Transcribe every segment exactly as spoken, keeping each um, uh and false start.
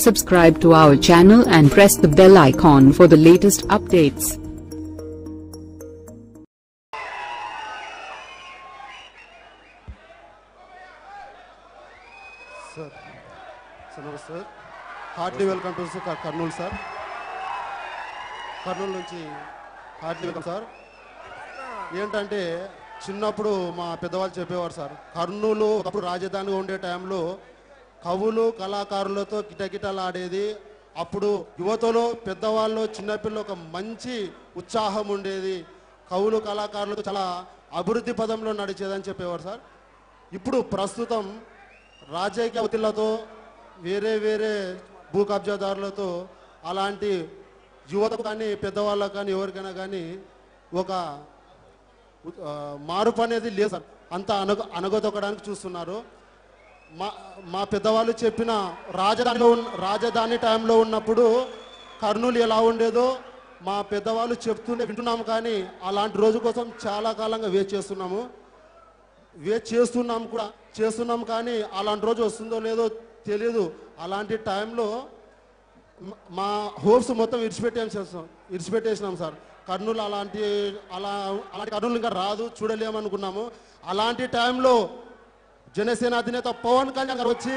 Subscribe to our channel and press the bell icon for the latest updates. Sir, sir, sir. Heartily welcome to Kurnool, sir. Kurnool నుంచి heartily welcome sir. ఏంటంటే చిన్నప్పుడు మా పెద్దవాళ్ళు చెప్పేవారు sir, Kurnool అప్పుడు రాజధానిగా ఉండే టైంలో కవులు కళాకారులతో కిటకిటలాడేది. అప్పుడు యువతలో పెద్దవాళ్ళు చిన్నపిల్లలు ఒక మంచి ఉత్సాహం ఉండేది. కవులు కళాకారులతో చాలా అభివృద్ధి పదంలో నడిచేదని చెప్పేవారు సార్. ఇప్పుడు ప్రస్తుతం రాజకీయ ఒత్తిళ్లతో వేరే వేరే భూ కబ్జాదారులతో అలాంటి యువతకు కానీ పెద్దవాళ్ళకు కానీ ఎవరికైనా కానీ ఒక మార్పు అనేది లేదు సార్. అంత అనగ అనగదొక్కడానికి చూస్తున్నారు. మా మా పెద్దవాళ్ళు చెప్పిన రాజధానిలో ఉన్న రాజధాని టైంలో ఉన్నప్పుడు కర్నూలు ఎలా ఉండేదో మా పెద్దవాళ్ళు చెప్తూనే వింటున్నాము. కానీ అలాంటి రోజు కోసం చాలా కాలంగా వెయిట్ చేస్తున్నాము వెయిట్ చేస్తున్నాము కూడా చేస్తున్నాము కానీ అలాంటి రోజు వస్తుందో లేదో తెలియదు. అలాంటి టైంలో మా హోప్స్ మొత్తం విడిచిపెట్టేసాం విడిచిపెట్టేసినాం సార్. కర్నూలు అలాంటి అలా అలాంటి కర్నూలు ఇంకా రాదు, చూడలేమనుకున్నాము. అలాంటి టైంలో జనసేన అధినేత పవన్ కళ్యాణ్ గారు వచ్చి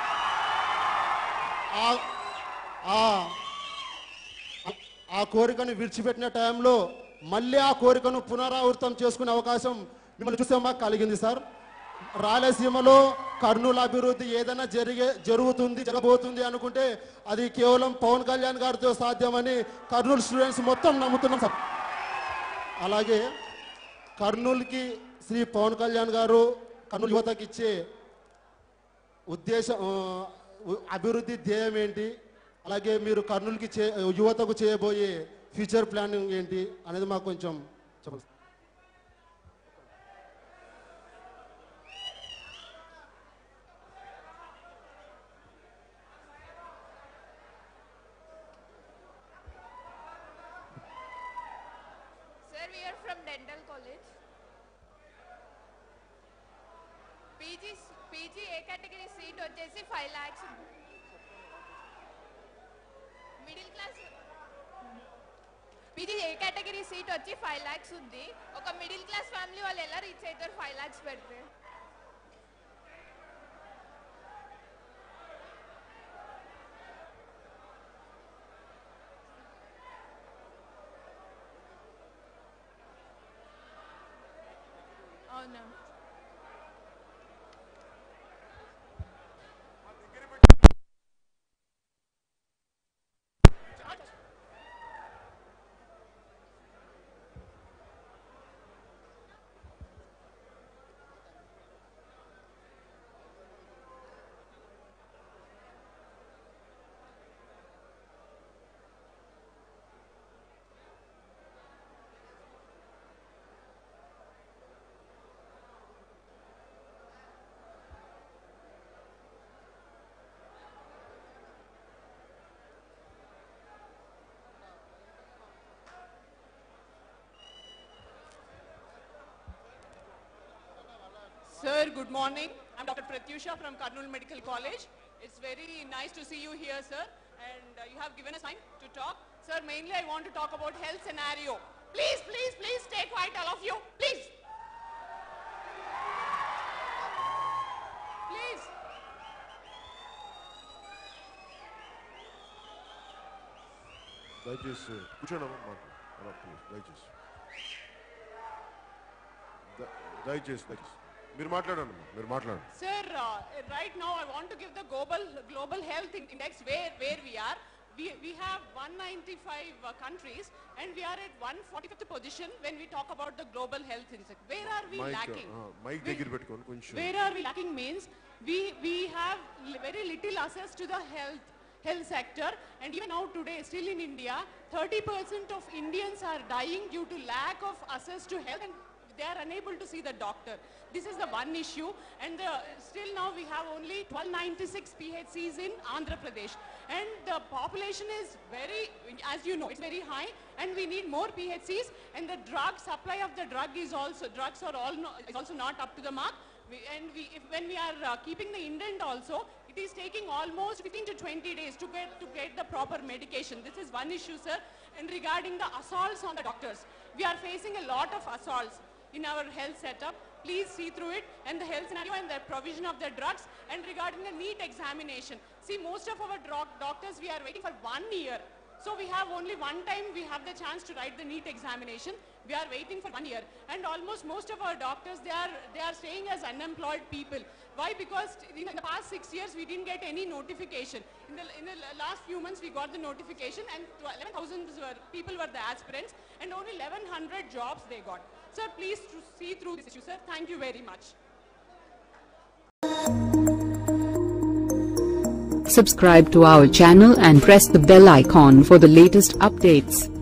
ఆ కోరికను విడిచిపెట్టిన టైంలో మళ్ళీ ఆ కోరికను పునరావృతం చేసుకునే అవకాశం మిమ్మల్ని చూసే మాకు కలిగింది సార్. రాయలసీమలో కర్నూలు అభివృద్ధి ఏదైనా జరిగే జరుగుతుంది జరగబోతుంది అనుకుంటే అది కేవలం పవన్ కళ్యాణ్ గారితో సాధ్యమని కర్నూలు స్టూడెంట్స్ మొత్తం నమ్ముతున్నాం సార్. అలాగే కర్నూలుకి శ్రీ పవన్ కళ్యాణ్ గారు కర్నూలు యువతకి ఇచ్చే ఉద్దేశం అభివృద్ధి ధ్యేయం ఏంటి, అలాగే మీరు కర్నూలుకి చే యువతకు చేయబోయే ఫ్యూచర్ ప్లానింగ్ ఏంటి అనేది మాకు కొంచెం చెప్పండి. Sir, we are from Dental College. P G P G A category seat వచ్చేసి five lakhs. Middle class P G A category seat వచ్చి five lakhs ఉంది. ఒక మిడిల్ క్లాస్ ఫ్యామిలీ వాళ్ళు ఎలా రీచ్ అవుతారు five lakhs పెడితే? అవునా? Sir, good morning. I'm Doctor Pratyusha from Kurnool Medical College. It's very nice to see you here, sir. And uh, you have given us time to talk. Sir, mainly I want to talk about health scenario. Please, please, please stay quiet, all of you. Please. Please. దయచేసి కూర్చోండి. దయచేసి దయచేసి దయచేసి మీరు మాట్లాడండి మీరు మాట్లాడండి. Sir, uh, right now I want to give the global global health index where where we are. We we have one ninety-five uh, countries and we are at one forty-fifth position when we talk about the global health index. Where are we Mike, lacking? Uh, Mike దగ్గర పెట్టుకోండి కొంచెం. Where are we lacking means we we have very little access to the health health sector, and even now today still in India thirty percent of Indians are dying due to lack of access to health and they are unable to see the doctor. This is the one issue, and the, still now we have only twelve ninety-six P H Cs in Andhra Pradesh, and the population is very, as you know, it's very high, and we need more P H Cs, and the drug supply of the drug is also drugs are all no, is also not up to the mark. We, and we, if, when we are uh, keeping the indent also, it is taking almost fifteen to twenty days to get, to get the proper medication. This is one issue, sir. And regarding the assaults on the doctors, we are facing a lot of assaults in our health setup. Please see through it and the health scenario and the provision of the drugs. And regarding the NEET examination, see, most of our doctors, we are waiting for one year. So we have only one time we have the chance to write the NEET examination. We are waiting for one year. And almost most of our doctors, they are, they are staying as unemployed people. Why? Because in the past six years, we didn't get any notification. In the, in the last few months, we got the notification and eleven thousand people were the aspirants and only eleven hundred jobs they got. Sir, please see through this issue, sir. Thank you very much. Subscribe to our channel and press the bell icon for the latest updates.